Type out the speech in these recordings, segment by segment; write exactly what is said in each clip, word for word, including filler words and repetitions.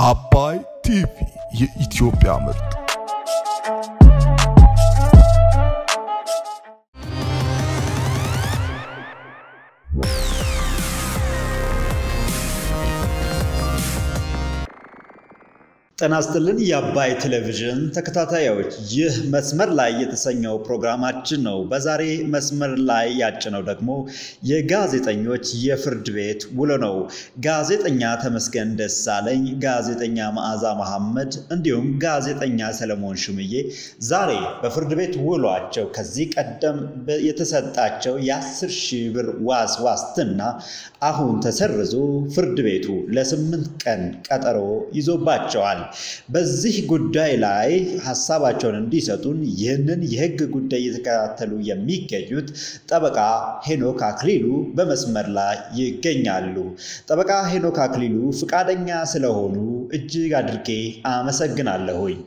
አባይ ቲቪ የኢትዮጵያ ምርጥ ጤና ይስጥልን የአባይ ቴሌቪዥን ተከታታዮች ይህ መስመር ላይ የተሰኘው ፕሮግራማችን ነው። በዛሬ መስመር ላይ ያጭነው ደግሞ የጋዜጠኞች የፍርድ ቤት ውሎ ነው። ጋዜጠኛ ተመስገን ደሳለኝ፣ ጋዜጠኛ መዓዛ መሐመድ እንዲሁም ጋዜጠኛ ሰለሞን ሹምዬ ዛሬ በፍርድ ቤት ውሏቸው ከዚህ ቀደም የተሰጣቸው የአስር ሺህ ብር ዋስ ዋስትና አሁን ተሰርዞ ፍርድ ቤቱ ለስምንት ቀን ቀጠሮ ይዞባቸዋል። በዚህ ጉዳይ ላይ ሐሳባቸውን እንዲሰጡን ይህንን የህግ ጉዳይ የተከታተሉ የሚገኙት ጠበቃ ሄኖክ አክሊሉ በመስመር ላይ ይገኛሉ። ጠበቃ ሄኖክ አክሊሉ ፍቃደኛ ስለሆኑ እጅግ አድርጌ አመሰግናለሁኝ።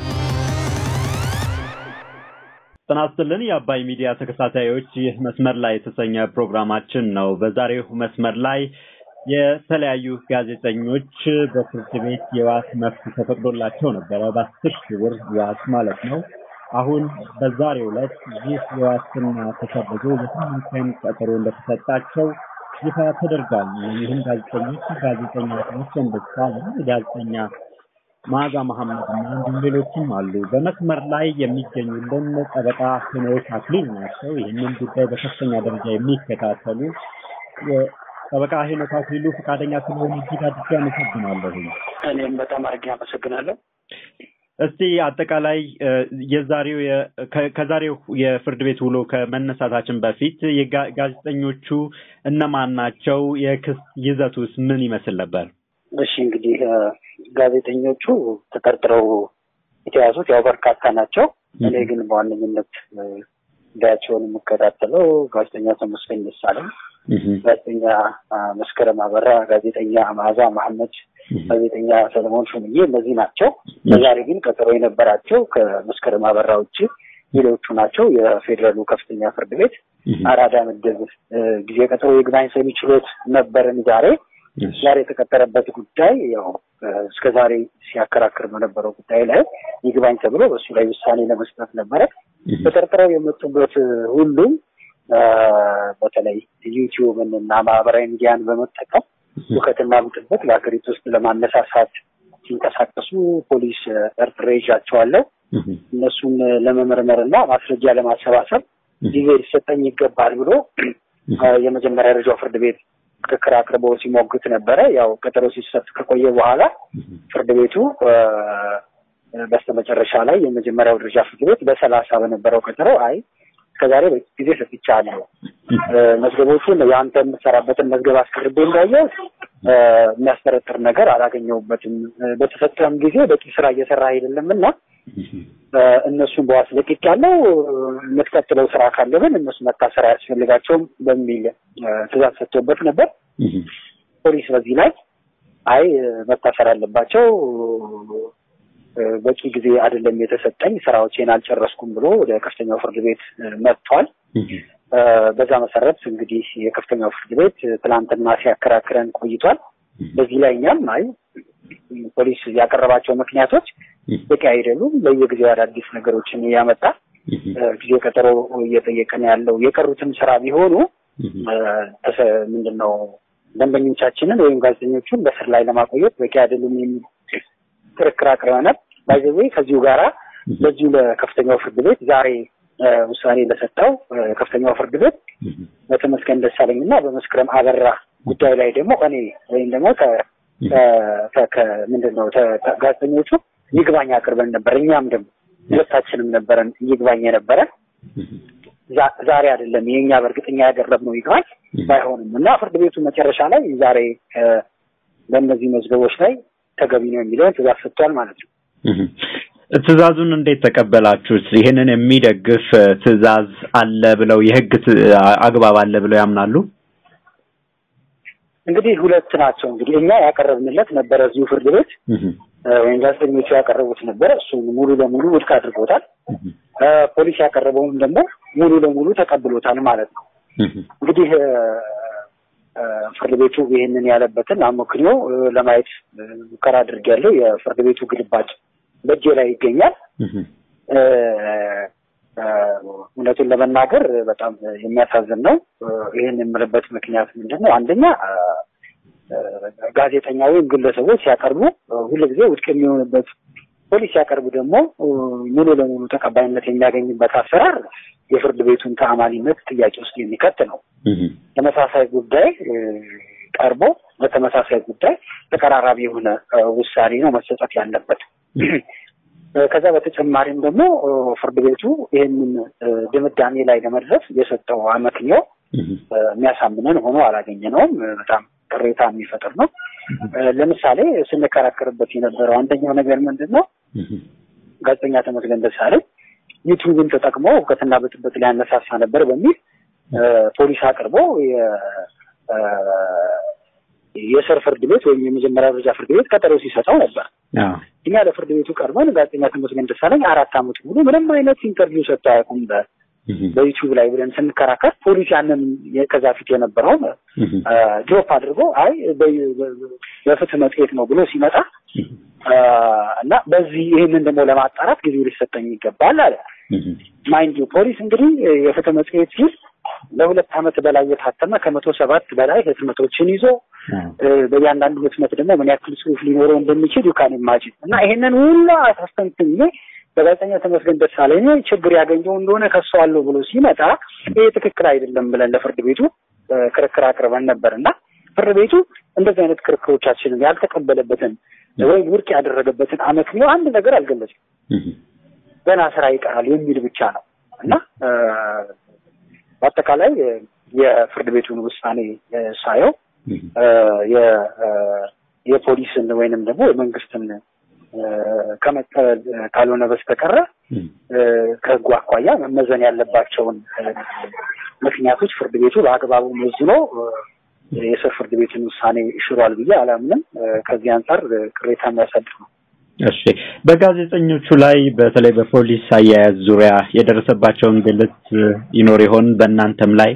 ጤና ይስጥልን የአባይ ሚዲያ ተከታታዮች ይህ መስመር ላይ የተሰኘ ፕሮግራማችን ነው። በዛሬው መስመር ላይ የተለያዩ ጋዜጠኞች በፍርድ ቤት የዋስ መብት ተፈቅዶላቸው ነበር በአስር ሺህ ብር ዋስ ማለት ነው። አሁን በዛሬው ዕለት ይህ የዋስትና ተሰርዞ በስምንት ቀን ቀጠሮ እንደተሰጣቸው ይፋ ተደርጓል። ይህም ጋዜጠኞች ጋዜጠኛ ተመስገን ደሳለኝ፣ ጋዜጠኛ መዓዛ መሐመድ እና እንዲሁም ሌሎችም አሉ። በመስመር ላይ የሚገኙልን ጠበቃ ሄኖክ አክሊሉ ናቸው። ይህንን ጉዳይ በከፍተኛ ደረጃ የሚከታተሉ ጠበቃ ሄኖክ አክሊሉ ፍቃደኛ ስለሆኑ እጅግ አድርጌ አመሰግናለሁ። እኔም በጣም አድርጌ አመሰግናለሁ። እስቲ አጠቃላይ የዛሬው ከዛሬው የፍርድ ቤት ውሎ ከመነሳታችን በፊት የጋዜጠኞቹ እነማን ናቸው? የክስ ይዘቱስ ምን ይመስል ነበር? እሺ እንግዲህ ጋዜጠኞቹ ተጠርጥረው የተያዙት ያው በርካታ ናቸው። እኔ ግን በዋነኝነት ዳያቸውን የምከታተለው ጋዜጠኛ ተመስገን ደሳለኝ፣ ጋዜጠኛ መስከረም አበራ፣ ጋዜጠኛ መዓዛ መሐመድ፣ ጋዜጠኛ ሰለሞን ሹምዬ እነዚህ ናቸው። በዛሬ ግን ቀጠሮ የነበራቸው ከመስከረም አበራ ውጪ ሌሎቹ ናቸው። የፌደራሉ ከፍተኛ ፍርድ ቤት አራዳ ምድብ ጊዜ ቀጠሮ ይግባኝ ሰሚ ችሎት ነበርን። ዛሬ ዛሬ የተቀጠረበት ጉዳይ ያው እስከዛሬ ሲያከራክር በነበረው ጉዳይ ላይ ይግባኝ ተብሎ በሱ ላይ ውሳኔ ለመስጠት ነበረ። ተጠርጥረው የመጡበት ሁሉም በተለይ ዩቲዩብ እና ማህበራዊ ሚዲያን በመጠቀም ሁከትና ብጥብጥ በአገሪቱ ውስጥ ለማነሳሳት ሲንቀሳቀሱ ፖሊስ ጠርጥሬ ይዣቸዋለሁ። እነሱን ለመመርመርና ማስረጃ ለማሰባሰብ ጊዜ ሊሰጠኝ ይገባል ብሎ የመጀመሪያ ደረጃ ፍርድ ቤት ክርክር አቅርቦ ሲሞግት ነበረ። ያው ቀጠሮ ሲሰጥ ከቆየ በኋላ ፍርድ ቤቱ በስተመጨረሻ ላይ የመጀመሪያው ደረጃ ፍርድ ቤት በሰላሳ በነበረው ቀጠሮ አይ ከዛሬ ጊዜ ሰጥቻለሁ፣ መዝገቦቹን ያንተ የምትሰራበትን መዝገብ አስቀርቤ እንዳየው የሚያስጠረጥር ነገር አላገኘሁበትም፣ በተሰጠም ጊዜ በቂ ስራ እየሰራ አይደለምና እነሱን በዋስ ለቅቄያለሁ፣ የምትቀጥለው ስራ ካለ ግን እነሱ መታሰር አያስፈልጋቸውም በሚል ትዕዛዝ ሰጥቶበት ነበር። ፖሊስ በዚህ ላይ አይ መታሰር አለባቸው፣ በቂ ጊዜ አይደለም የተሰጠኝ፣ ስራዎቼን አልጨረስኩም ብሎ ወደ ከፍተኛው ፍርድ ቤት መጥቷል። በዛ መሰረት እንግዲህ የከፍተኛው ፍርድ ቤት ትላንትና ሲያከራክረን ቆይቷል። በዚህ ላይ እኛም አይ ፖሊስ ያቀረባቸው ምክንያቶች በቂ አይደሉም፣ በየጊዜው አዳዲስ ነገሮችን ያመጣ ጊዜ ቀጠሮ እየጠየቀን ያለው የቀሩትን ስራ ቢሆኑ ምንድነው ደንበኞቻችንን ወይም ጋዜጠኞቹን በስር ላይ ለማቆየት በቂ አይደሉም የሚል ክርክር አቅርበናል። ባይዘዌ ከዚሁ ጋራ በዚሁ ለከፍተኛው ፍርድ ቤት ዛሬ ውሳኔ ለሰጠው ከፍተኛው ፍርድ ቤት በተመስገን ደሳለኝና በመስከረም አበራ ጉዳይ ላይ ደግሞ እኔ ወይም ደግሞ ከ ምንድነው ጋዜጠኞቹ ይግባኝ አቅርበን ነበር። እኛም ደግሞ ሁለታችንም ነበረን ይግባኝ የነበረ ዛሬ አይደለም የኛ በርግጠኛ ያቀረብነው ይግባኝ ባይሆንም እና ፍርድ ቤቱ መጨረሻ ላይ ዛሬ በእነዚህ መዝገቦች ላይ ተገቢ ነው የሚለውን ትዕዛዝ ሰጥቷል ማለት ነው። ትዕዛዙን እንዴት ተቀበላችሁት? ይሄንን የሚደግፍ ትዕዛዝ አለ ብለው የህግ አግባብ አለ ብለው ያምናሉ? እንግዲህ ሁለት ናቸው። እንግዲህ እኛ ያቀረብንለት ነበር እዚሁ ፍርድ ቤት ወይም ጋዜጠኞቹ ያቀረቡት ነበር፣ እሱ ሙሉ ለሙሉ ውድቅ አድርጎታል። ፖሊስ ያቀረበውን ደግሞ ሙሉ ለሙሉ ተቀብሎታል ማለት ነው። እንግዲህ ፍርድ ቤቱ ይሄንን ያለበትን አመክንዮ ለማየት ሙከራ አድርጌያለሁ። የፍርድ ቤቱ ግልባጭ በእጄ ላይ ይገኛል። እውነቱን ለመናገር በጣም የሚያሳዝን ነው። ይሄን የምልበት ምክንያት ምንድነው? አንደኛ ጋዜጠኛው ወይም ግለሰቦች ሲያቀርቡ ሁልጊዜ ውድቅ የሚሆንበት ፖሊስ ሲያቀርቡ ደግሞ ሙሉ ለሙሉ ተቀባይነት የሚያገኝበት አሰራር የፍርድ ቤቱን ተአማኒነት ጥያቄ ውስጥ የሚከት ነው። ተመሳሳይ ጉዳይ ቀርቦ በተመሳሳይ ጉዳይ ተቀራራቢ የሆነ ውሳኔ ነው መሰጠት ያለበት። ከዛ በተጨማሪም ደግሞ ፍርድ ቤቱ ይሄንን ድምዳሜ ላይ ለመድረስ የሰጠው አመክንዮ የሚያሳምነን ሆኖ አላገኘነውም። በጣም ቅሬታ የሚፈጥር ነው። ለምሳሌ ስንከራከርበት የነበረው አንደኛው ነገር ምንድነው? ጋዜጠኛ ተመስገን ደሳለኝ ዩቲዩብን ተጠቅሞ ከተና በጥበት ላይ አነሳሳ ነበር በሚል ፖሊስ አቅርቦ የሰር ፍርድ ቤት ወይም የመጀመሪያ ደረጃ ፍርድ ቤት ቀጠሮ ሲሰጠው ነበር። አዎ እኛ ለፍርድ ቤቱ ቀርበን ጋዜጠኛ ተመስገን ደሳለኝ አራት አመት ሙሉ ምንም አይነት ኢንተርቪው ሰጥቶ አያውቁም በዩቲዩብ ላይ ብለን ስንከራከር ፖሊስ ያንን ከዛ ፊት የነበረው ድሮፕ አድርጎ አይ በፍትህ መጽሔት ነው ብሎ ሲመጣ እና በዚህ ይሄንን ደግሞ ለማጣራት ጊዜ ሊሰጠኝ ይገባል አለ። ማይንድ ዩ ፖሊስ እንግዲህ የፍትህ መጽሔት ሲል ለሁለት አመት በላይ የታተመ ከመቶ ሰባት በላይ ህትመቶችን ይዞ በእያንዳንዱ ህትመት ደግሞ ምን ያክል ጽሁፍ ሊኖረው እንደሚችል ዩካን ኢማጂን እና ይሄንን ሁሉ አሳስተንትኝ በጋዜጠኛ ተመስገን ደሳለኝ ችግር ያገኘው እንደሆነ ከሷለው ብሎ ሲመጣ ይሄ ትክክል አይደለም ብለን ለፍርድ ቤቱ ክርክር አቅርበን ነበርና ፍርድ ቤቱ እንደዚህ አይነት ክርክሮቻችንን ያልተቀበለበትን ወይ ውድቅ ያደረገበትን አመክንዮ አንድ ነገር አልገለጸም። ገና ስራ ይቀራል የሚል ብቻ ነው እና በአጠቃላይ የፍርድ ቤቱን ውሳኔ ሳየው የፖሊስን ወይንም ደግሞ የመንግስትን ከመቀበል ካልሆነ በስተቀር ከህጉ አኳያ መመዘን ያለባቸውን ምክንያቶች ፍርድ ቤቱ በአግባቡ መዝኖ የሰር ፍርድ ቤቱን ውሳኔ ሽሯል ብዬ አላምንም። ከዚህ አንፃር ቅሬታ የሚያሳድር ነው። እሺ በጋዜጠኞቹ ላይ በተለይ በፖሊስ አያያዝ ዙሪያ የደረሰባቸውን ግልጽ ይኖር ይሆን? በእናንተም ላይ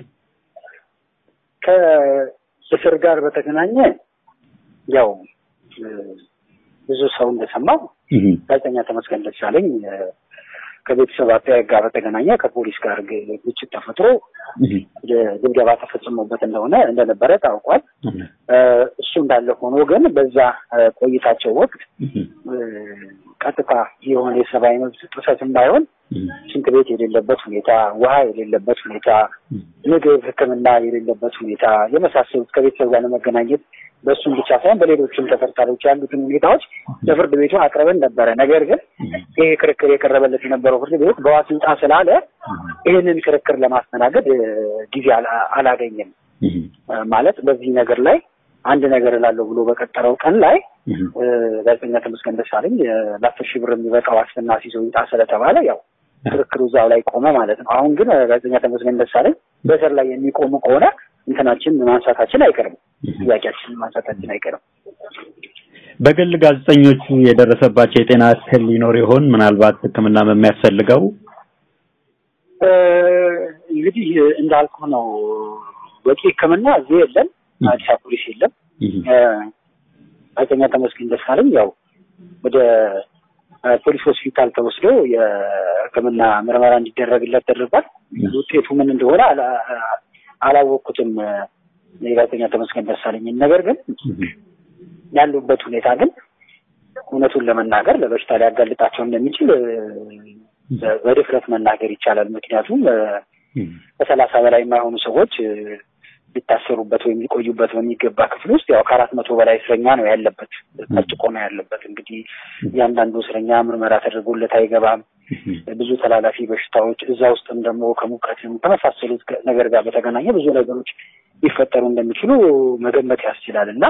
ከእስር ጋር በተገናኘ ያው ብዙ ሰው እንደሰማው ጋዜጠኛ ተመስገን ደሳለኝ ከቤተሰብ አጠያየቅ ጋር በተገናኘ ከፖሊስ ጋር ግጭት ተፈጥሮ ድብደባ ተፈጽሞበት እንደሆነ እንደነበረ ታውቋል። እሱ እንዳለ ሆኖ ግን በዛ ቆይታቸው ወቅት ቀጥታ የሆነ የሰብአዊ መብት ጥሰትም ባይሆን ሽንት ቤት የሌለበት ሁኔታ፣ ውሃ የሌለበት ሁኔታ፣ ምግብ፣ ሕክምና የሌለበት ሁኔታ የመሳሰሉት ከቤተሰብ ጋር ለመገናኘት በሱም ብቻ ሳይሆን በሌሎችም ተፈርጣሪዎች ያሉትን ሁኔታዎች ለፍርድ ቤቱ አቅርበን ነበረ። ነገር ግን ይሄ ክርክር የቀረበለት የነበረው ፍርድ ቤት በዋስ ይውጣ ስላለ ይሄንን ክርክር ለማስተናገድ ጊዜ አላገኘም። ማለት በዚህ ነገር ላይ አንድ ነገር እላለሁ ብሎ በቀጠረው ቀን ላይ ጋዜጠኛ ተመስገን ደሳለኝ ለአስር ሺህ ብር የሚበቃ ዋስትና ሲይዘው ይውጣ ስለተባለ ያው ክርክሩ እዛው ላይ ቆመ ማለት ነው። አሁን ግን ጋዜጠኛ ተመስገን ደሳለኝ በእስር ላይ የሚቆሙ ከሆነ እንትናችን ማንሳታችን አይቀርም፣ ጥያቄያችን ማንሳታችን አይቀርም። በግል ጋዜጠኞቹ የደረሰባቸው የጤና እክል ሊኖር ይሆን? ምናልባት ሕክምና የሚያስፈልገው? እንግዲህ እንዳልኩ ነው። በቂ ሕክምና እዚህ የለም፣ አዲስ አበባ ፖሊስ የለም። ጋዜጠኛ ተመስገን ደሳለኝ ያው ወደ ፖሊስ ሆስፒታል ተወስዶ የሕክምና ምርመራ እንዲደረግለት ተደርጓል። ውጤቱ ምን እንደሆነ አላወቅኩትም የጋዜጠኛ ተመስገን ደሳለኝ። ነገር ግን ያሉበት ሁኔታ ግን እውነቱን ለመናገር ለበሽታ ሊያጋልጣቸው እንደሚችል በድፍረት መናገር ይቻላል። ምክንያቱም ከሰላሳ በላይ የማይሆኑ ሰዎች ሊታሰሩበት ወይም ሊቆዩበት በሚገባ ክፍል ውስጥ ያው ከአራት መቶ በላይ እስረኛ ነው ያለበት፣ ተጭቆ ነው ያለበት። እንግዲህ ያንዳንዱ እስረኛ ምርመራ ተደርጎለት አይገባም። ብዙ ተላላፊ በሽታዎች እዛ ውስጥም ደግሞ ከሙቀትም ከመሳሰሉት ነገር ጋር በተገናኘ ብዙ ነገሮች ሊፈጠሩ እንደሚችሉ መገመት ያስችላል እና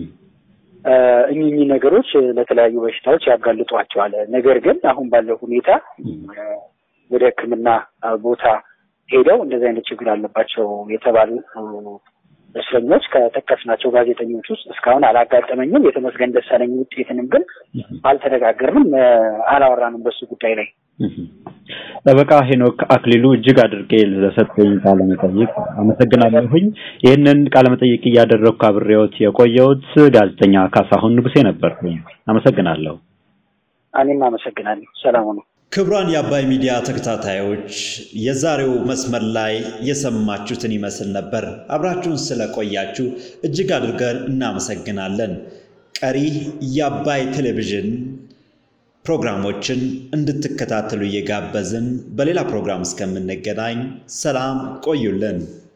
እኚህ ነገሮች ለተለያዩ በሽታዎች ያጋልጧቸዋል። ነገር ግን አሁን ባለው ሁኔታ ወደ ሕክምና ቦታ ሄደው እንደዚህ አይነት ችግር አለባቸው የተባሉ እስረኞች ከጠቀስናቸው ጋዜጠኞች ውስጥ እስካሁን አላጋጠመኝም። የተመስገን ደሳለኝ ውጤትንም ግን አልተነጋገርንም፣ አላወራንም በሱ ጉዳይ ላይ። ጠበቃ ሄኖክ አክሊሉ እጅግ አድርጌ ለሰጠኝ ቃለ መጠይቅ አመሰግናለሁኝ። ይህንን ቃለ መጠይቅ እያደረኩ አብሬዎት የቆየሁት ጋዜጠኛ ካሳሁን ንጉሴ ነበርኩኝ። አመሰግናለሁ። እኔም አመሰግናለሁ። ሰላም ሁኑ። ክቡራን የአባይ ሚዲያ ተከታታዮች የዛሬው መስመር ላይ የሰማችሁትን ይመስል ነበር። አብራችሁን ስለቆያችሁ እጅግ አድርገን እናመሰግናለን። ቀሪ የአባይ ቴሌቪዥን ፕሮግራሞችን እንድትከታተሉ እየጋበዝን በሌላ ፕሮግራም እስከምንገናኝ ሰላም ቆዩልን።